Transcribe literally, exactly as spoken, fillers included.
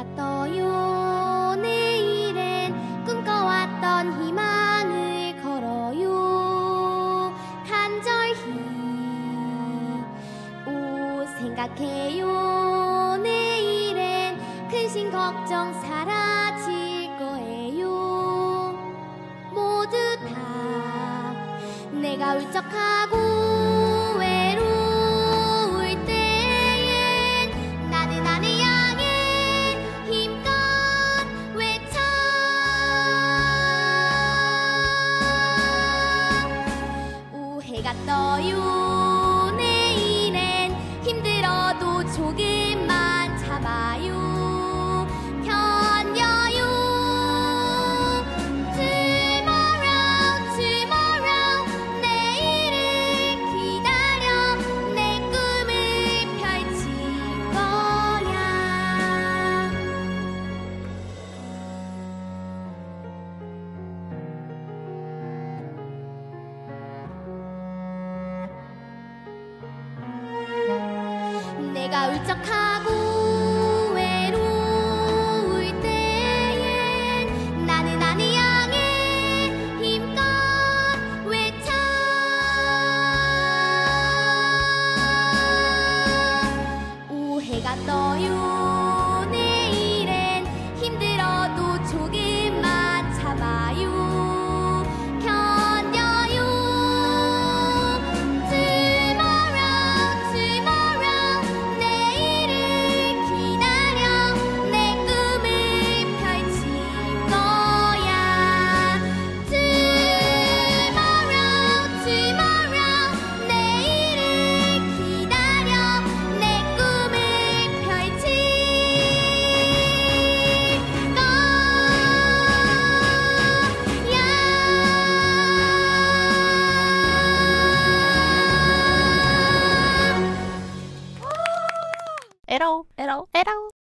해가 떠요. 내일엔 꿈꿔왔던 희망을 걸어요. 간절히 오 생각해요. 내일엔 근심 걱정 사라질 거예요. 모두 다 내가 울적하고 외로울 때엔 나는 나를 향해 힘껏 외쳐. 오 해가 떠요. 내일엔 힘들어도 조금만 참아요. 내가 울적하고 외로울 때엔 나는 나를 향해 힘껏 외쳐. 오 해가 떠요. 내일엔 힘들어도 조금만 참아요. 에러 에러 에러